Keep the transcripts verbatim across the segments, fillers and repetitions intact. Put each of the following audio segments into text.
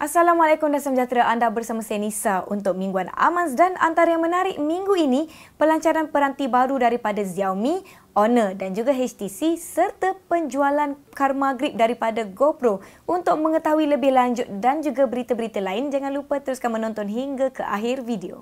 Assalamualaikum dan sejahtera, anda bersama saya Nisa untuk Mingguan Amans, dan antara yang menarik minggu ini, pelancaran peranti baru daripada Xiaomi, Honor dan juga H T C serta penjualan Karma Grip daripada GoPro. Untuk mengetahui lebih lanjut dan juga berita-berita lain, jangan lupa teruskan menonton hingga ke akhir video.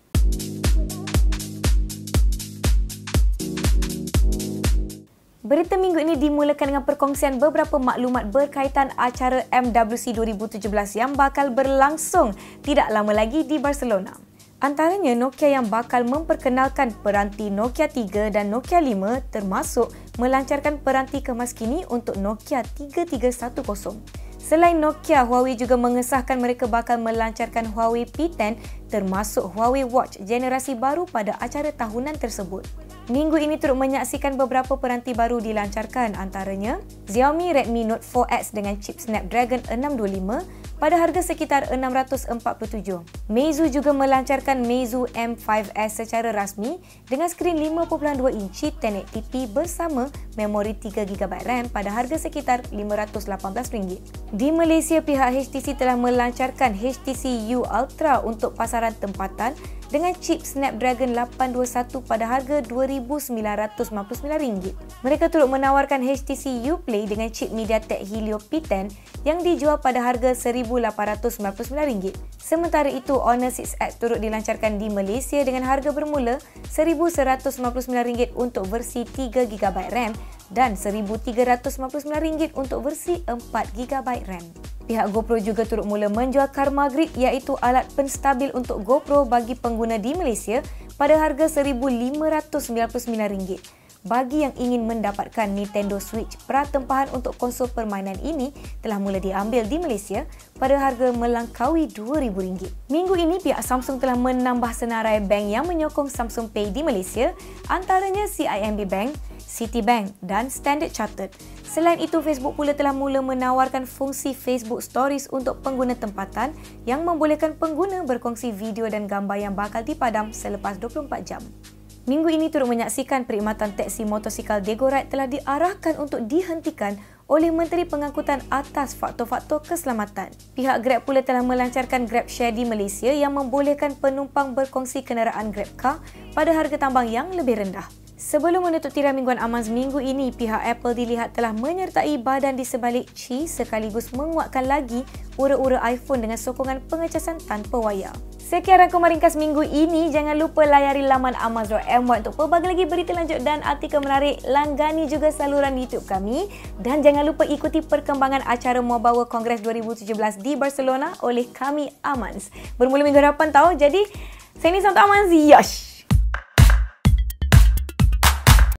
Berita minggu ini dimulakan dengan perkongsian beberapa maklumat berkaitan acara M W C dua ribu tujuh belas yang bakal berlangsung tidak lama lagi di Barcelona. Antaranya, Nokia yang bakal memperkenalkan peranti Nokia tiga dan Nokia lima, termasuk melancarkan peranti kemas kini untuk Nokia tiga tiga satu kosong. Selain Nokia, Huawei juga mengesahkan mereka bakal melancarkan Huawei P sepuluh termasuk Huawei Watch generasi baru pada acara tahunan tersebut. Minggu ini turut menyaksikan beberapa peranti baru dilancarkan, antaranya Xiaomi Redmi Note four X dengan chip Snapdragon enam dua lima pada harga sekitar enam ratus empat puluh tujuh. Meizu juga melancarkan Meizu M five S secara rasmi dengan skrin lima perpuluhan dua inci sepuluh eighty p bersama memori tiga giga byte RAM pada harga sekitar lima ratus lapan belas ringgit. Di Malaysia, pihak H T C telah melancarkan H T C U Ultra untuk pasaran tempatan dengan chip Snapdragon lapan dua satu pada harga dua ribu sembilan ratus lima puluh sembilan ringgit. Mereka turut menawarkan H T C U Play dengan chip MediaTek Helio P sepuluh yang dijual pada harga seribu lapan ratus sembilan puluh sembilan ringgit. Sementara itu, Honor six X turut dilancarkan di Malaysia dengan harga bermula seribu seratus lima puluh sembilan ringgit untuk versi tiga giga byte RAM dan seribu tiga ratus lima puluh sembilan ringgit untuk versi empat giga byte RAM. Pihak GoPro juga turut mula menjual Karma Grip, iaitu alat penstabil untuk GoPro bagi pengguna di Malaysia pada harga seribu lima ratus sembilan puluh sembilan ringgit. Bagi yang ingin mendapatkan Nintendo Switch, pratempahan untuk konsol permainan ini telah mula diambil di Malaysia pada harga melangkaui dua ribu ringgit. Minggu ini, pihak Samsung telah menambah senarai bank yang menyokong Samsung Pay di Malaysia, antaranya C I M B Bank, Citibank dan Standard Chartered. Selain itu, Facebook pula telah mula menawarkan fungsi Facebook Stories untuk pengguna tempatan yang membolehkan pengguna berkongsi video dan gambar yang bakal dipadam selepas dua puluh empat jam. Minggu ini turut menyaksikan perkhidmatan teksi motosikal Dego Ride telah diarahkan untuk dihentikan oleh Menteri Pengangkutan atas faktor-faktor keselamatan. Pihak Grab pula telah melancarkan Grab Share di Malaysia yang membolehkan penumpang berkongsi kenderaan Grab Car pada harga tambang yang lebih rendah. Sebelum menutup tirai Mingguan Amans minggu ini, pihak Apple dilihat telah menyertai badan di sebalik Qi sekaligus menguatkan lagi ura-ura iPhone dengan sokongan pengecasan tanpa wayar. Sekian rangkuman ringkas minggu ini. Jangan lupa layari laman amans dot m y untuk pelbagai lagi berita lanjut dan artikel menarik. Langgani juga saluran YouTube kami. Dan jangan lupa ikuti perkembangan acara Mobile World Congress dua ribu tujuh belas di Barcelona oleh kami Amans. Bermula minggu hadapan tahu. Jadi, saya ni Sampai Amans. Yosh!